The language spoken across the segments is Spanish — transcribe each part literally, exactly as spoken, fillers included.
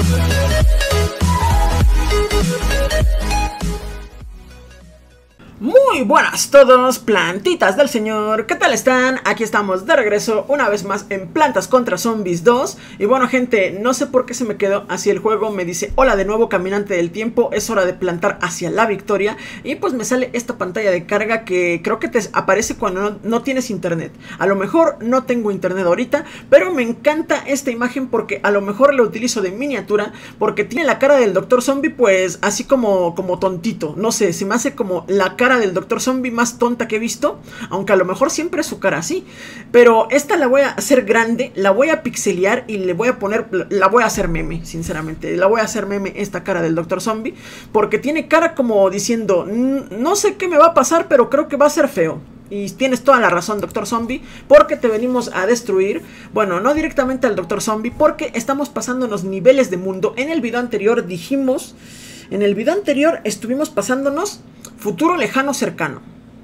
Muy buenas todos, plantitas del señor, ¿qué tal están? Aquí estamos de regreso una vez más en Plantas contra Zombies dos. Y bueno gente, no sé por qué se me quedó así el juego, me dice hola de nuevo caminante del tiempo, es hora de plantar hacia la victoria. Y pues me sale esta pantalla de carga que creo que te aparece cuando no, no tienes internet. A lo mejor no tengo internet ahorita, pero me encanta esta imagen porque a lo mejor la utilizo de miniatura, porque tiene la cara del doctor Zombie pues así como, como tontito, no sé, se me hace como la cara del doctor Zombie más tonta que he visto, aunque a lo mejor siempre es su cara así, pero esta la voy a hacer grande, la voy a pixelear y le voy a poner, la voy a hacer meme, sinceramente, la voy a hacer meme esta cara del doctor Zombie, porque tiene cara como diciendo, no sé qué me va a pasar, pero creo que va a ser feo. Y tienes toda la razón, doctor Zombie, porque te venimos a destruir. Bueno, no directamente al doctor Zombie, porque estamos pasando los niveles de mundo. En el video anterior dijimos, en el video anterior estuvimos pasándonos futuro lejano cercano.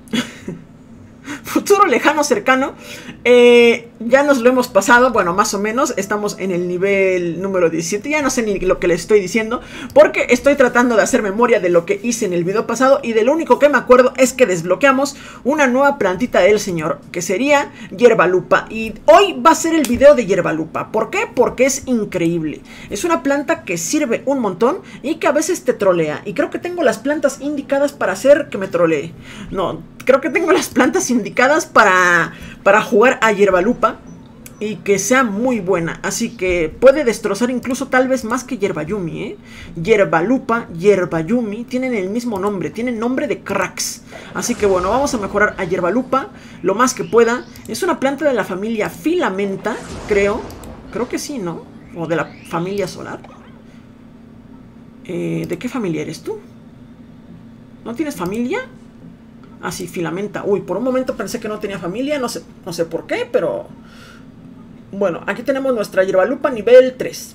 Futuro lejano cercano, eh, ya nos lo hemos pasado, bueno, más o menos, estamos en el nivel número diecisiete, ya no sé ni lo que les estoy diciendo, porque estoy tratando de hacer memoria de lo que hice en el video pasado, y de lo único que me acuerdo es que desbloqueamos una nueva plantita del señor, que sería hierbalupa, y hoy va a ser el video de hierbalupa. ¿Por qué? Porque es increíble, es una planta que sirve un montón, y que a veces te trolea, y creo que tengo las plantas indicadas para hacer que me trolee, no, creo que tengo las plantas indicadas para, para jugar a hierbalupa y que sea muy buena, así que puede destrozar incluso tal vez más que hierbayumi, ¿eh? Hierbalupa, hierbayumi tienen el mismo nombre, tienen nombre de cracks, así que bueno, vamos a mejorar a hierbalupa lo más que pueda. Es una planta de la familia Filamenta, creo, creo que sí, ¿no? O de la familia solar. eh, ¿De qué familia eres tú? ¿No tienes familia? Así, Filamenta. Uy, por un momento pensé que no tenía familia, no sé, no sé por qué, pero... Bueno, aquí tenemos nuestra hierbalupa nivel tres.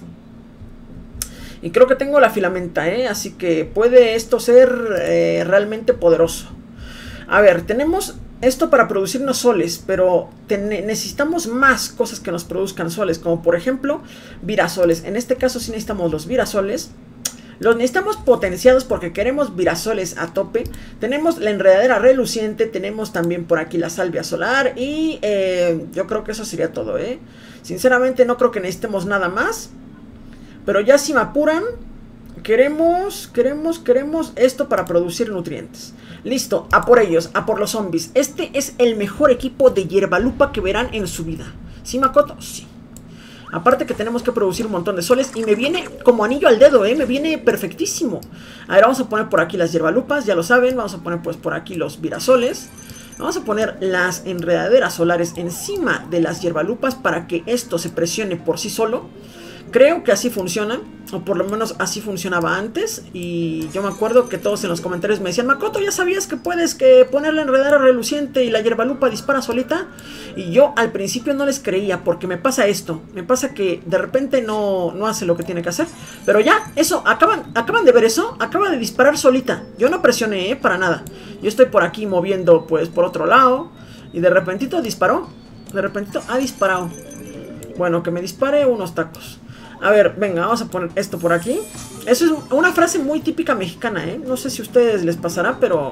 Y creo que tengo la Filamenta, ¿eh? Así que puede esto ser eh, realmente poderoso. A ver, tenemos esto para producirnos soles, pero necesitamos más cosas que nos produzcan soles, como por ejemplo, virasoles. En este caso sí necesitamos los virasoles. Los necesitamos potenciados porque queremos virasoles a tope. Tenemos la enredadera reluciente, tenemos también por aquí la salvia solar y eh, yo creo que eso sería todo, ¿eh? Sinceramente no creo que necesitemos nada más. Pero ya si me apuran, queremos, queremos, queremos esto para producir nutrientes. Listo, a por ellos, a por los zombies. Este es el mejor equipo de hierbalupa que verán en su vida. ¿Sí, Makoto? Sí. Aparte que tenemos que producir un montón de soles. Y me viene como anillo al dedo, ¿eh? Me viene perfectísimo. A ver, vamos a poner por aquí las hierbalupas, ya lo saben. Vamos a poner pues por aquí los virasoles. Vamos a poner las enredaderas solares encima de las hierbalupas para que esto se presione por sí solo. Creo que así funciona, o por lo menos así funcionaba antes. Y yo me acuerdo que todos en los comentarios me decían, Makoto, ¿ya sabías que puedes que poner la enredadera reluciente y la hierbalupa dispara solita? Y yo al principio no les creía, porque me pasa esto. Me pasa que de repente no, no hace lo que tiene que hacer. Pero ya, eso, acaban, acaban de ver eso. Acaba de disparar solita. Yo no presioné, ¿eh? Para nada. Yo estoy por aquí moviendo pues por otro lado. Y de repentito disparó. De repentito ha disparado. Bueno, que me dispare unos tacos. A ver, venga, vamos a poner esto por aquí. Eso es una frase muy típica mexicana, ¿eh? No sé si a ustedes les pasará, pero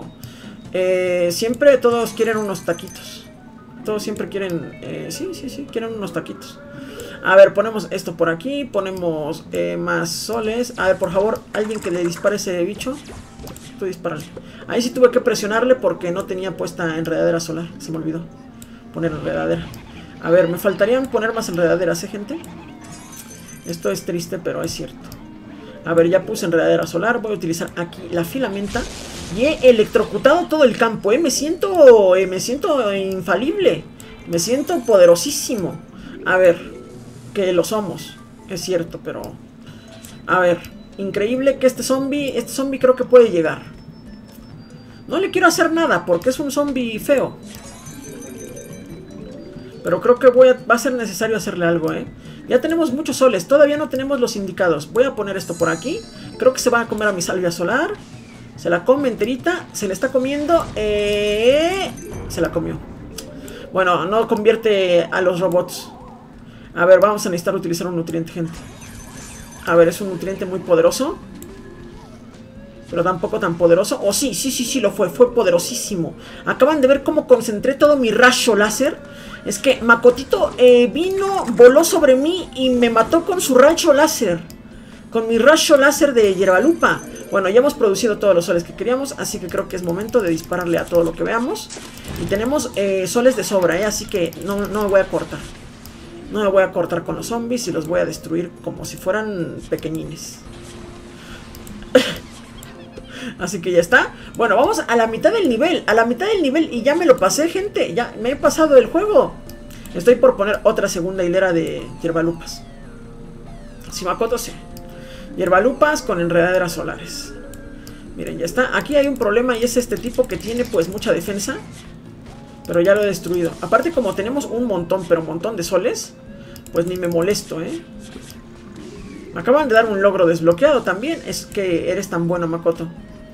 eh, siempre todos quieren unos taquitos. Todos siempre quieren, eh, sí, sí, sí, quieren unos taquitos. A ver, ponemos esto por aquí, ponemos eh, más soles. A ver, por favor, alguien que le dispare ese bicho. Tú dispárale. Ahí sí tuve que presionarle porque no tenía puesta enredadera solar. Se me olvidó poner enredadera. A ver, me faltarían poner más enredaderas, ¿eh, gente? Esto es triste, pero es cierto. A ver, ya puse enredadera solar. Voy a utilizar aquí la filamenta. Y he electrocutado todo el campo, ¿eh? Me siento, eh, me siento infalible. Me siento poderosísimo. A ver, que lo somos. Es cierto, pero... A ver, increíble que este zombie... Este zombie creo que puede llegar. No le quiero hacer nada porque es un zombie feo. Pero creo que voy a, va a ser necesario hacerle algo, ¿eh? Ya tenemos muchos soles, todavía no tenemos los indicados. Voy a poner esto por aquí. Creo que se va a comer a mi salvia solar. Se la come enterita. Se le está comiendo. Eh... Se la comió. Bueno, no convierte a los robots. A ver, vamos a necesitar utilizar un nutriente, gente. A ver, es un nutriente muy poderoso. Pero tampoco tan poderoso. Oh, sí, sí, sí, sí lo fue. Fue poderosísimo. Acaban de ver cómo concentré todo mi rayo láser. Es que Makotito eh, vino, voló sobre mí y me mató con su rayo láser. Con mi rayo láser de hierbalupa. Bueno, ya hemos producido todos los soles que queríamos. Así que creo que es momento de dispararle a todo lo que veamos. Y tenemos eh, soles de sobra, ¿eh? Así que no, no me voy a cortar. No me voy a cortar con los zombies y los voy a destruir como si fueran pequeñines. Así que ya está. Bueno, vamos a la mitad del nivel. A la mitad del nivel y ya me lo pasé, gente. Ya me he pasado el juego. Estoy por poner otra segunda hilera de hierbalupas. Si Makoto sí. Hierbalupas con enredaderas solares. Miren, ya está. Aquí hay un problema y es este tipo que tiene pues mucha defensa. Pero ya lo he destruido. Aparte como tenemos un montón, pero un montón de soles, pues ni me molesto, ¿eh? Me acaban de dar un logro desbloqueado también. Es que eres tan bueno, Makoto.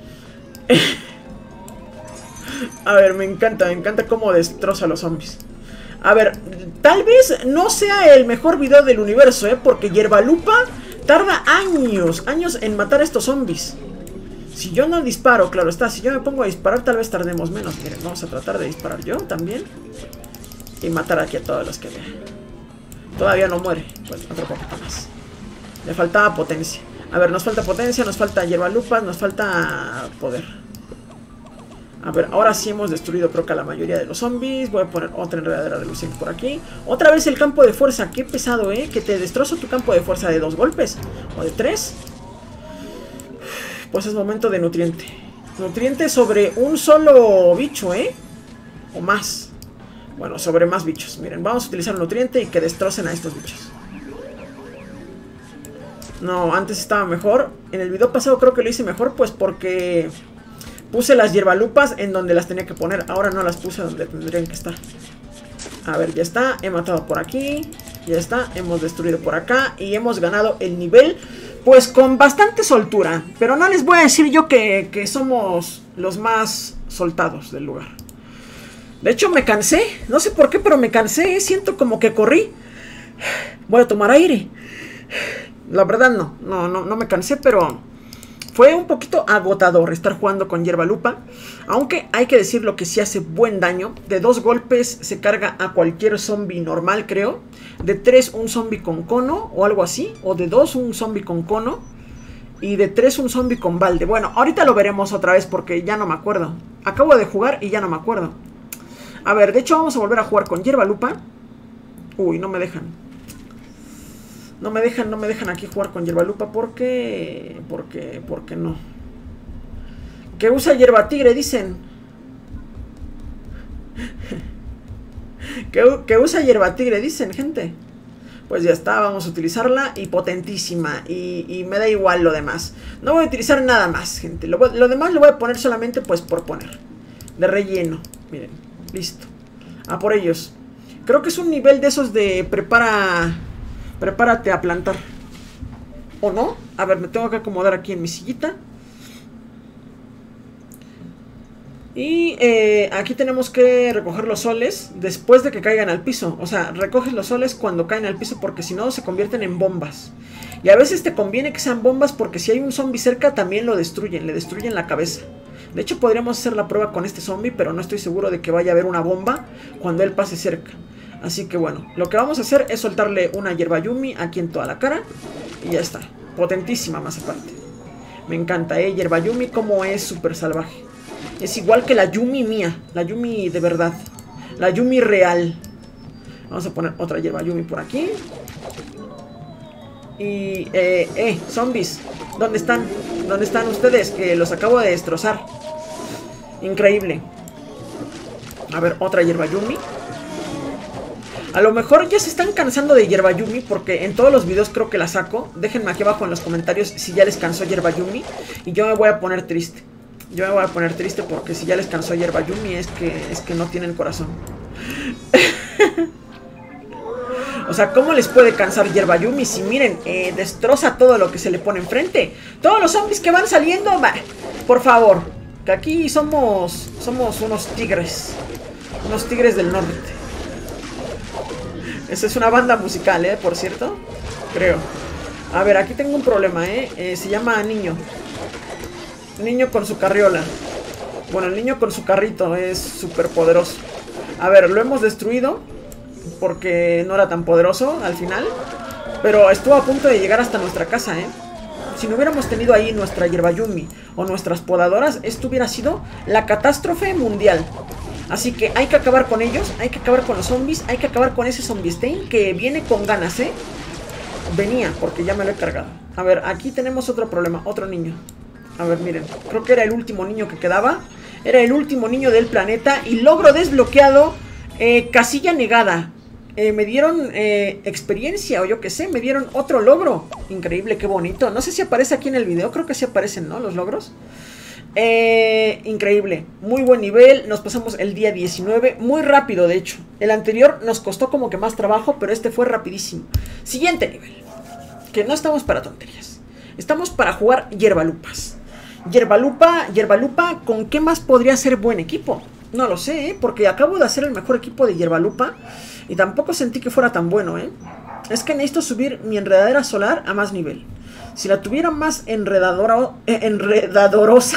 A ver, me encanta, me encanta cómo destroza a los zombies. A ver, tal vez no sea el mejor video del universo, ¿eh? Porque Hierbalupa tarda años, años en matar a estos zombies. Si yo no disparo, claro está, si yo me pongo a disparar tal vez tardemos menos. Miren, vamos a tratar de disparar yo también. Y matar aquí a todos los que vean. Todavía no muere, pues otro poquito más. Le faltaba potencia. A ver, nos falta potencia, nos falta hierbalupas, nos falta poder. A ver, ahora sí hemos destruido creo que a la mayoría de los zombies. Voy a poner otra enredadera de Lucien por aquí. Otra vez el campo de fuerza, qué pesado, ¿eh? Que te destrozo tu campo de fuerza de dos golpes. O de tres. Pues es momento de nutriente. Nutriente sobre un solo bicho, ¿eh? O más. Bueno, sobre más bichos. Miren, vamos a utilizar un nutriente y que destrocen a estos bichos. No, antes estaba mejor. En el video pasado creo que lo hice mejor, pues porque puse las hierbalupas en donde las tenía que poner. Ahora no las puse donde tendrían que estar. A ver, ya está. He matado por aquí. Ya está. Hemos destruido por acá. Y hemos ganado el nivel, pues con bastante soltura. Pero no les voy a decir yo que, que somos los más soltados del lugar. De hecho me cansé. No sé por qué, pero me cansé, ¿eh? Siento como que corrí. Voy a tomar aire. La verdad no, no, no, no me cansé, pero fue un poquito agotador estar jugando con hierbalupa. Aunque hay que decirlo que sí hace buen daño. De dos golpes se carga a cualquier zombie normal, creo. De tres un zombie con cono o algo así. O de dos un zombie con cono. Y de tres un zombie con balde. Bueno, ahorita lo veremos otra vez porque ya no me acuerdo. Acabo de jugar y ya no me acuerdo. A ver, de hecho vamos a volver a jugar con hierbalupa. Uy, no me dejan. No me dejan, no me dejan aquí jugar con hierbalupa porque... Porque, porque no. Que usa hierba tigre, dicen. que, que usa hierba tigre, dicen, gente. Pues ya está, vamos a utilizarla. Y potentísima. Y, y me da igual lo demás. No voy a utilizar nada más, gente. Lo, lo demás lo voy a poner solamente pues por poner. De relleno. Miren, listo. A por ellos. Creo que es un nivel de esos de prepara... Prepárate a plantar. ¿O no? A ver, me tengo que acomodar aquí en mi sillita. Y eh, aquí tenemos que recoger los soles después de que caigan al piso. O sea, recoges los soles cuando caen al piso porque si no se convierten en bombas. Y a veces te conviene que sean bombas porque si hay un zombie cerca también lo destruyen. Le destruyen la cabeza. De hecho podríamos hacer la prueba con este zombie, pero no estoy seguro de que vaya a haber una bomba cuando él pase cerca. Así que bueno, lo que vamos a hacer es soltarle una hierba yumi aquí en toda la cara. Y ya está, potentísima más aparte. Me encanta, eh, hierba yumi como es súper salvaje. Es igual que la yumi mía, la yumi de verdad. La yumi real. Vamos a poner otra hierba yumi por aquí. Y, eh, eh, zombies, ¿dónde están? ¿Dónde están ustedes? Que los acabo de destrozar. Increíble. A ver, otra hierba yumi. A lo mejor ya se están cansando de hierba yumi porque en todos los videos creo que la saco. Déjenme aquí abajo en los comentarios si ya les cansó hierba yumi. Y yo me voy a poner triste. Yo me voy a poner triste porque si ya les cansó hierba yumi es que, es que no tienen corazón. O sea, ¿cómo les puede cansar hierba yumi si miren, eh, destroza todo lo que se le pone enfrente? Todos los zombies que van saliendo, bah, por favor. Que aquí somos, somos unos tigres. Unos tigres del norte. Esa es una banda musical, ¿eh? Por cierto. Creo. A ver, aquí tengo un problema, ¿eh? eh se llama niño. Niño con su carriola. Bueno, el niño con su carrito es súper poderoso. A ver, lo hemos destruido porque no era tan poderoso al final. Pero estuvo a punto de llegar hasta nuestra casa, ¿eh? Si no hubiéramos tenido ahí nuestra hierbajumi o nuestras podadoras, esto hubiera sido la catástrofe mundial. Así que hay que acabar con ellos, hay que acabar con los zombies, hay que acabar con ese zombie stain que viene con ganas, ¿eh? Venía, porque ya me lo he cargado. A ver, aquí tenemos otro problema, otro niño. A ver, miren, creo que era el último niño que quedaba. Era el último niño del planeta. Y logro desbloqueado, eh, casilla negada. eh, Me dieron eh, experiencia o yo qué sé, me dieron otro logro. Increíble, qué bonito. No sé si aparece aquí en el video, creo que sí aparecen, ¿no? Los logros. Eh, increíble, muy buen nivel. Nos pasamos el día diecinueve, muy rápido de hecho. El anterior nos costó como que más trabajo, pero este fue rapidísimo. Siguiente nivel, que no estamos para tonterías, estamos para jugar hierbalupas. Hierbalupa, hierbalupa, ¿con qué más podría ser buen equipo? No lo sé, ¿eh? Porque acabo de hacer el mejor equipo de hierbalupa y tampoco sentí que fuera tan bueno, ¿eh? Es que necesito subir mi enredadera solar a más nivel. Si la tuviera más enredadora, eh, enredadorosa,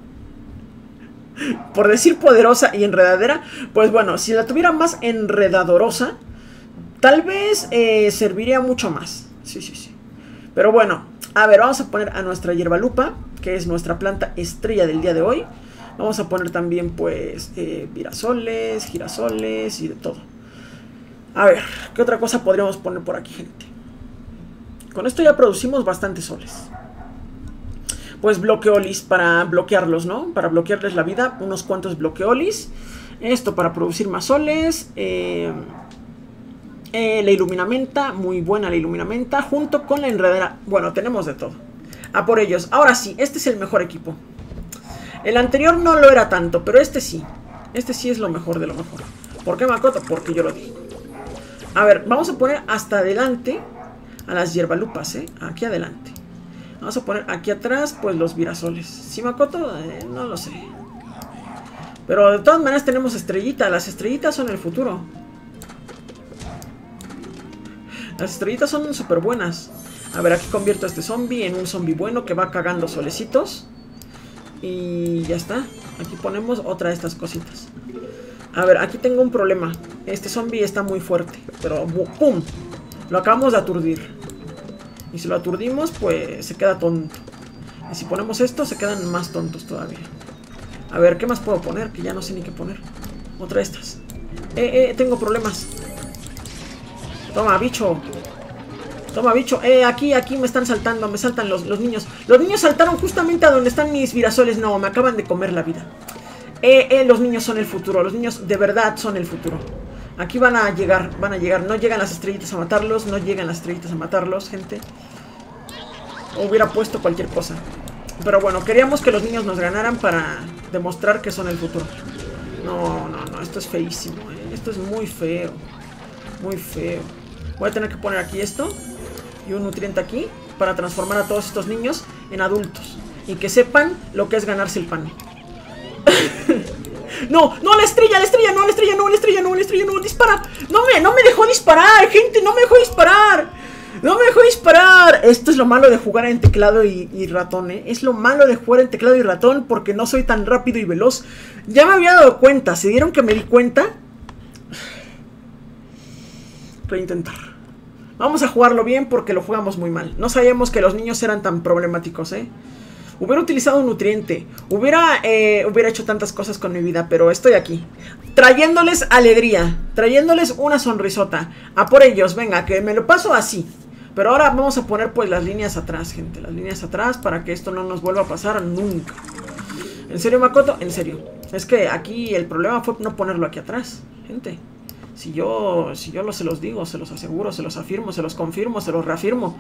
por decir poderosa y enredadera, pues bueno, si la tuviera más enredadorosa, tal vez eh, serviría mucho más. Sí, sí, sí. Pero bueno, a ver, vamos a poner a nuestra hierbalupa, que es nuestra planta estrella del día de hoy. Vamos a poner también, pues, eh, girasoles, girasoles y de todo. A ver, ¿qué otra cosa podríamos poner por aquí, gente? Con esto ya producimos bastantes soles. Pues bloqueolis para bloquearlos, ¿no? Para bloquearles la vida, unos cuantos bloqueolis. Esto para producir más soles. Eh, eh, la iluminamenta, muy buena la iluminamenta. Junto con la enredadera. Bueno, tenemos de todo. A por ellos. Ahora sí, este es el mejor equipo. El anterior no lo era tanto, pero este sí. Este sí es lo mejor de lo mejor. ¿Por qué, Makoto? Porque yo lo digo. A ver, vamos a poner hasta adelante a las hierbalupas, ¿eh? Aquí adelante. Vamos a poner aquí atrás, pues, los virasoles. ¿Sí, Makoto? Eh, no lo sé. Pero de todas maneras tenemos estrellitas. Las estrellitas son el futuro. Las estrellitas son súper buenas. A ver, aquí convierto a este zombie en un zombie bueno que va cagando solecitos. Y ya está. Aquí ponemos otra de estas cositas. A ver, aquí tengo un problema. Este zombie está muy fuerte. Pero, ¡pum! Lo acabamos de aturdir. Y si lo aturdimos, pues se queda tonto. Y si ponemos esto, se quedan más tontos todavía. A ver, ¿qué más puedo poner? Que ya no sé ni qué poner. Otra de estas. Eh, eh, tengo problemas. Toma, bicho. Toma, bicho. Eh, aquí, aquí me están saltando. Me saltan los, los niños. Los niños saltaron justamente a donde están mis virasoles. No, me acaban de comer la vida. Eh, eh, los niños son el futuro. Los niños de verdad son el futuro. Aquí van a llegar, van a llegar. No llegan las estrellitas a matarlos. No llegan las estrellitas a matarlos, gente. Hubiera puesto cualquier cosa. Pero bueno, queríamos que los niños nos ganaran para demostrar que son el futuro. No, no, no, esto es feísimo, ¿eh? Esto es muy feo. Muy feo. Voy a tener que poner aquí esto y un nutriente aquí para transformar a todos estos niños en adultos. Y que sepan lo que es ganarse el pan. No, no, la estrella, la estrella, no, la estrella, no, la estrella, no, la estrella, no, dispara. No me, no me dejó disparar, gente, no me dejó disparar. No me dejó disparar. Esto es lo malo de jugar en teclado y, y ratón, ¿eh? Es lo malo de jugar en teclado y ratón porque no soy tan rápido y veloz. Ya me había dado cuenta, ¿se dieron que me di cuenta? Reintentar. Vamos a jugarlo bien porque lo jugamos muy mal. No sabíamos que los niños eran tan problemáticos, ¿eh? Hubiera utilizado un nutriente. Hubiera, eh, hubiera hecho tantas cosas con mi vida. Pero estoy aquí. Trayéndoles alegría. Trayéndoles una sonrisota. A por ellos, venga, que me lo paso así. Pero ahora vamos a poner pues las líneas atrás, gente. Las líneas atrás para que esto no nos vuelva a pasar nunca. ¿En serio, Makoto? En serio. Es que aquí el problema fue no ponerlo aquí atrás, gente. Si yo, si yo lo, se los digo, se los aseguro, se los afirmo, se los confirmo, se los reafirmo.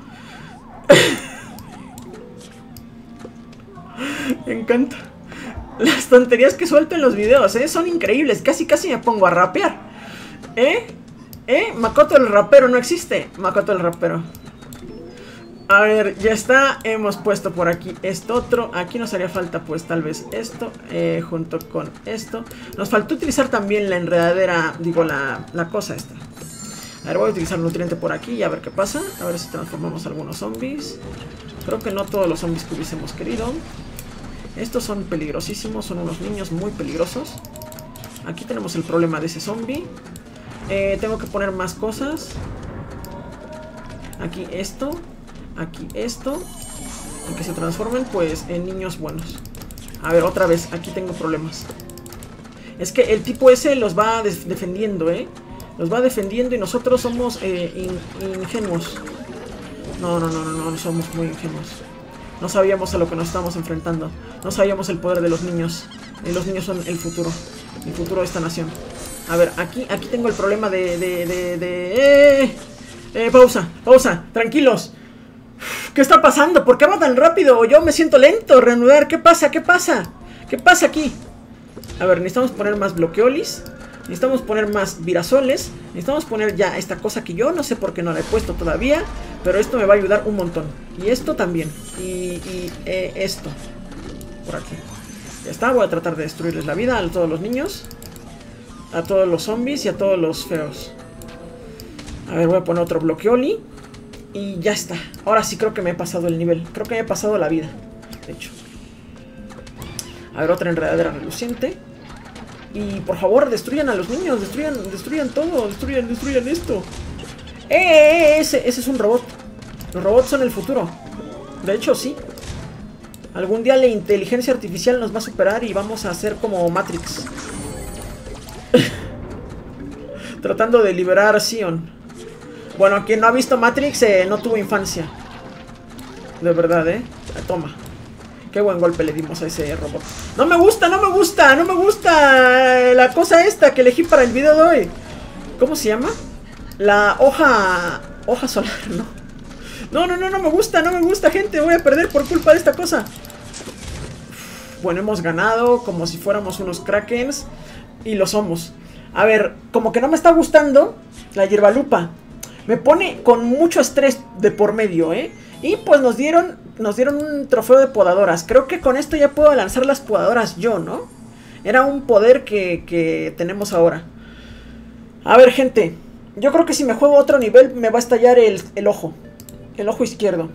Me encanta. Las tonterías que suelto en los videos, ¿eh? Son increíbles. Casi, casi me pongo a rapear. ¿Eh? ¿Eh? Makoto el rapero no existe. Makoto el rapero. A ver, ya está. Hemos puesto por aquí esto otro. Aquí nos haría falta pues tal vez esto eh, junto con esto. Nos faltó utilizar también la enredadera. Digo, la, la cosa esta. A ver, voy a utilizar nutriente por aquí y a ver qué pasa. A ver si transformamos algunos zombies. Creo que no todos los zombies que hubiésemos querido. Estos son peligrosísimos, son unos niños muy peligrosos. Aquí tenemos el problema de ese zombie. Eh, tengo que poner más cosas. Aquí esto. Aquí esto. Y que se transformen pues en niños buenos. A ver, otra vez, aquí tengo problemas. Es que el tipo ese los va defendiendo, ¿eh? Los va defendiendo y nosotros somos eh, in ingenuos. No, no, no, no, no, no somos muy ingenuos. No sabíamos a lo que nos estábamos enfrentando. No sabíamos el poder de los niños. Y los niños son el futuro. El futuro de esta nación. A ver, aquí, aquí tengo el problema de... de, de, de eh, eh, pausa, pausa, tranquilos. ¿Qué está pasando? ¿Por qué va tan rápido? Yo me siento lento. Reanudar, ¿qué pasa? ¿Qué pasa? ¿Qué pasa aquí? A ver, necesitamos poner más bloqueolis. Necesitamos poner más virasoles. Necesitamos poner ya esta cosa que yo no sé por qué no la he puesto todavía. Pero esto me va a ayudar un montón. Y esto también. Y, y eh, esto. Por aquí. Ya está, voy a tratar de destruirles la vida a todos los niños. A todos los zombies y a todos los feos. A ver, voy a poner otro bloqueoli. Y ya está. Ahora sí creo que me he pasado el nivel. Creo que me he pasado la vida. De hecho. A ver, otra enredadera reluciente. Y por favor, destruyan a los niños. Destruyan, destruyan todo. Destruyan, destruyan esto. ¡Eh, eh, eh! Ese, ese es un robot. Los robots son el futuro. De hecho, sí. Algún día la inteligencia artificial nos va a superar y vamos a hacer como Matrix. Tratando de liberar a Zion. Bueno, quien no ha visto Matrix eh, no tuvo infancia. De verdad, ¿eh? Toma. Qué buen golpe le dimos a ese robot. No me gusta, no me gusta, no me gusta la cosa esta que elegí para el video de hoy. ¿Cómo se llama? La hoja... Hoja solar, ¿no? No, no, no, no me gusta, no me gusta, gente. Voy a perder por culpa de esta cosa. Bueno, hemos ganado como si fuéramos unos krakens. Y lo somos. A ver, como que no me está gustando la hierbalupa. Me pone con mucho estrés de por medio, ¿eh? Y pues nos dieron, nos dieron un trofeo de podadoras. Creo que con esto ya puedo lanzar las podadoras yo, ¿no? Era un poder que, que tenemos ahora. A ver, gente. Yo creo que si me juego a otro nivel me va a estallar el, el ojo. El ojo izquierdo.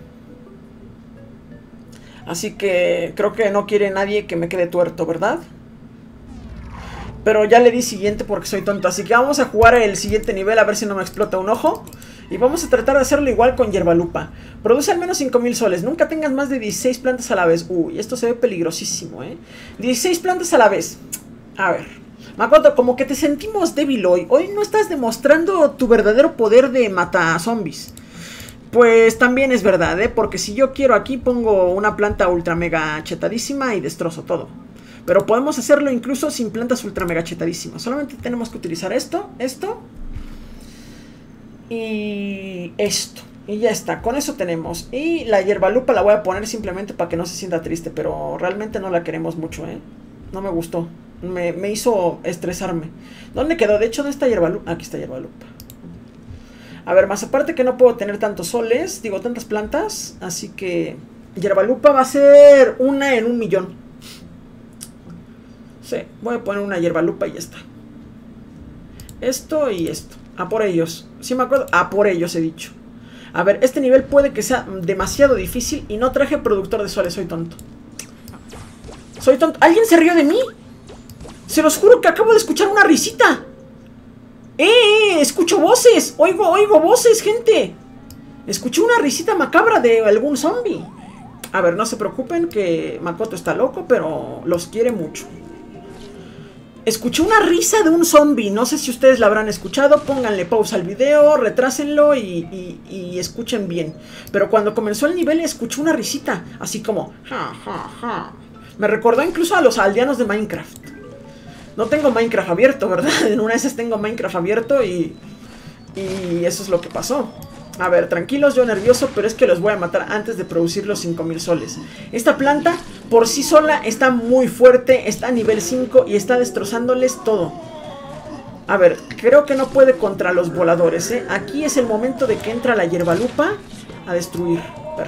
Así que creo que no quiere nadie que me quede tuerto, ¿verdad? Pero ya le di siguiente porque soy tonto. Así que vamos a jugar el siguiente nivel a ver si no me explota un ojo. Y vamos a tratar de hacerlo igual con hierbalupa. Produce al menos cinco mil soles. Nunca tengas más de dieciséis plantas a la vez. Uy, esto se ve peligrosísimo, ¿eh? dieciséis plantas a la vez. A ver. Makoto, como que te sentimos débil hoy. Hoy no estás demostrando tu verdadero poder de mata zombies. Pues también es verdad, ¿eh? Porque si yo quiero aquí pongo una planta ultra mega chetadísima y destrozo todo. Pero podemos hacerlo incluso sin plantas ultra mega chetadísimas. Solamente tenemos que utilizar esto, esto y esto. Y ya está, con eso tenemos. Y la hierbalupa la voy a poner simplemente para que no se sienta triste. Pero realmente no la queremos mucho, ¿eh? No me gustó. Me, me hizo estresarme. ¿Dónde quedó? De hecho, ¿dónde está hierbalupa? Aquí está hierbalupa. A ver, más aparte que no puedo tener tantos soles. Digo, tantas plantas. Así que hierbalupa va a ser una en un millón. Sí, voy a poner una hierbalupa y ya está. Esto y esto. A por ellos. ¿Sí me acuerdo? A por ellos he dicho. A ver, este nivel puede que sea demasiado difícil. Y no traje productor de soles, soy tonto. Soy tonto. ¿Alguien se rió de mí? Se los juro que acabo de escuchar una risita. ¡Eh! eh escucho voces. Oigo, oigo voces, gente. Escuché una risita macabra de algún zombie. A ver, no se preocupen que Makoto está loco, pero los quiere mucho. Escuché una risa de un zombie. No sé si ustedes la habrán escuchado. Pónganle pausa al video, retrásenlo y, y, y escuchen bien. Pero cuando comenzó el nivel escuché una risita. Así como... Ja, ja, ja. Me recordó incluso a los aldeanos de Minecraft. No tengo Minecraft abierto, ¿verdad? En una de esas tengo Minecraft abierto y... Y eso es lo que pasó. A ver, tranquilos, yo nervioso, pero es que los voy a matar antes de producir los cinco mil soles. Esta planta por sí sola está muy fuerte, está a nivel cinco y está destrozándoles todo. A ver, creo que no puede contra los voladores, ¿eh? Aquí es el momento de que entra la hierbalupa a destruir.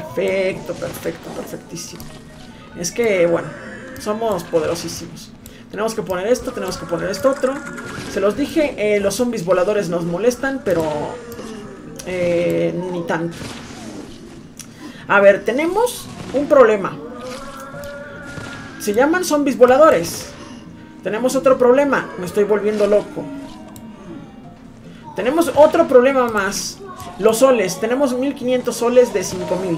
Perfecto, perfecto, perfectísimo. Es que, bueno, somos poderosísimos. Tenemos que poner esto, tenemos que poner esto otro. Se los dije, eh, los zombies voladores nos molestan, pero eh, ni tanto. A ver, tenemos un problema. Se llaman zombies voladores. Tenemos otro problema. Me estoy volviendo loco. Tenemos otro problema más. Los soles. Tenemos mil quinientos soles de cinco mil.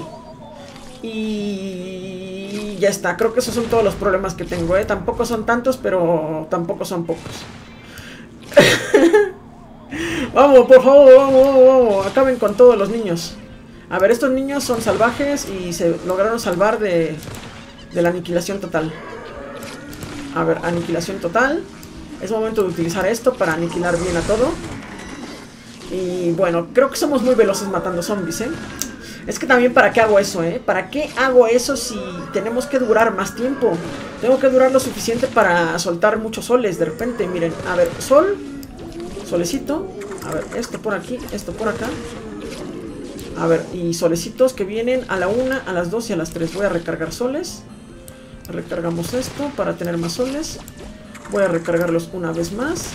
Y ya está. Creo que esos son todos los problemas que tengo, ¿eh? Tampoco son tantos, pero tampoco son pocos. Vamos, por favor, vamos, vamos, vamos. Acaben con todos los niños. A ver, estos niños son salvajes y se lograron salvar de, de la aniquilación total. A ver, aniquilación total. Es momento de utilizar esto para aniquilar bien a todo. Y bueno, creo que somos muy veloces matando zombies, ¿eh? Es que también, ¿para qué hago eso, eh? ¿Para qué hago eso si tenemos que durar más tiempo? Tengo que durar lo suficiente para soltar muchos soles de repente. Miren, a ver, sol, solecito. A ver, esto por aquí, esto por acá. A ver, y solecitos que vienen a la una, a las dos y a las tres. Voy a recargar soles. Recargamos esto para tener más soles. Voy a recargarlos una vez más.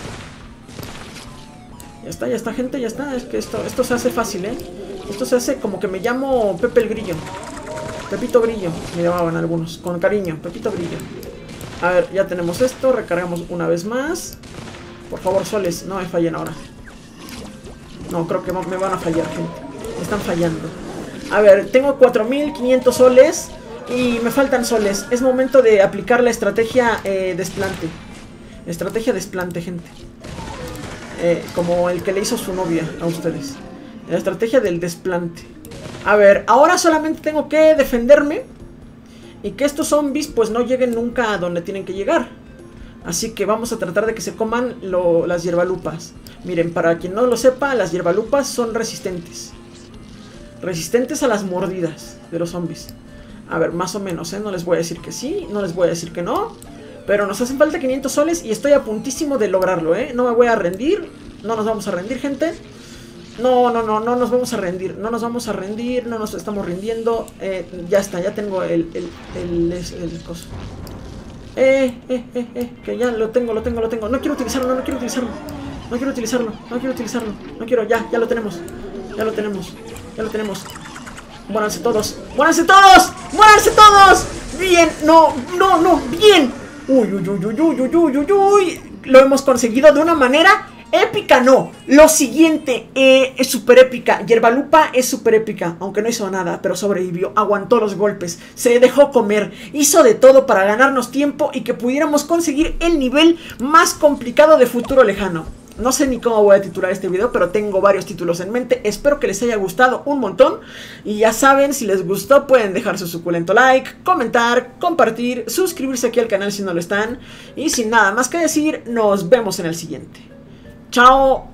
Ya está, ya está, gente, ya está. Es que esto, esto se hace fácil, ¿eh? Esto se hace como que me llamo Pepe el Grillo. Pepito Grillo, me llamaban algunos, con cariño, Pepito Grillo. A ver, ya tenemos esto, recargamos una vez más. Por favor, soles, no me fallen ahora. No, creo que me van a fallar, gente. Me están fallando. A ver, tengo cuatro mil quinientos soles y me faltan soles. Es momento de aplicar la estrategia eh, desplante. Estrategia desplante, gente. Eh, como el que le hizo su novia a ustedes. La estrategia del desplante. A ver, ahora solamente tengo que defenderme y que estos zombies pues no lleguen nunca a donde tienen que llegar. Así que vamos a tratar de que se coman lo, las hierbalupas. Miren, para quien no lo sepa, las hierbalupas son resistentes. Resistentes a las mordidas de los zombies. A ver, más o menos, ¿eh? No les voy a decir que sí, no les voy a decir que no. Pero nos hacen falta quinientos soles y estoy a puntísimo de lograrlo, ¿eh? No me voy a rendir, no nos vamos a rendir, gente. No, no, no, no nos vamos a rendir, no nos vamos a rendir, no nos estamos rindiendo. eh, Ya está, ya tengo el, el, el, el, el coso. Eh, eh, eh, eh, que ya lo tengo, lo tengo, lo tengo. No quiero utilizarlo, no, no quiero utilizarlo. No quiero utilizarlo, no quiero utilizarlo. No quiero, ya, ya lo tenemos. Ya lo tenemos, ya lo tenemos. Muéranse todos, muéranse todos, muéranse todos. Bien, no, no, no, bien. Uy, uy, uy, uy, uy, uy, uy, uy, uy. Lo hemos conseguido de una manera épica, no. Lo siguiente eh, es súper épica. Hierbalupa es súper épica, aunque no hizo nada, pero sobrevivió, aguantó los golpes, se dejó comer, hizo de todo para ganarnos tiempo y que pudiéramos conseguir el nivel más complicado de Futuro Lejano. No sé ni cómo voy a titular este video, pero tengo varios títulos en mente. Espero que les haya gustado un montón. Y ya saben, si les gustó pueden dejar su suculento like, comentar, compartir, suscribirse aquí al canal si no lo están. Y sin nada más que decir, nos vemos en el siguiente. Chao.